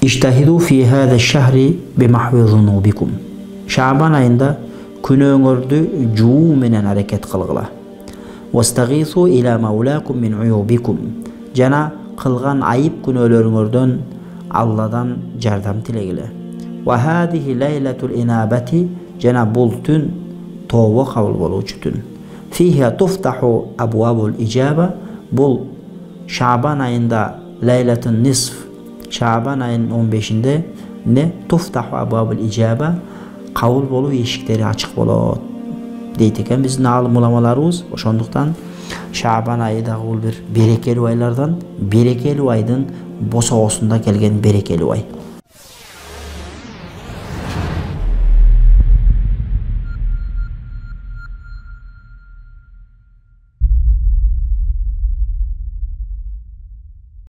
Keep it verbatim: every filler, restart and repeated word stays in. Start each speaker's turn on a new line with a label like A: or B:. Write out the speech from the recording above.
A: İjtahidu fi hada şehri bi mahvi zunubikум. Şaban ayında günөөңөрдү жуу менен аракет кылгыла. Вастагису ила маулакум мин уюбикум. Жана кылган айып күнөөлөрүңөрдөн Алладан жардам тилегиле. Ва хадихи лайлатул инабати. Жана бул түн тообо кабыл болуучу түн. Фиха туфтаху абуабул ижаба. Бул Шабан айында лайлатун нисф. Шабан айынын он бешинде не туфтаху абуабул ижаба. Кабыл болуу эшиктери ачык болот дейт экен биздин аалым уламаларыбыз. Ошондуктан Шабан айы дагы бул бир берекелүү айлардан, берекелүү айдын босогосунда келген берекелүү ай.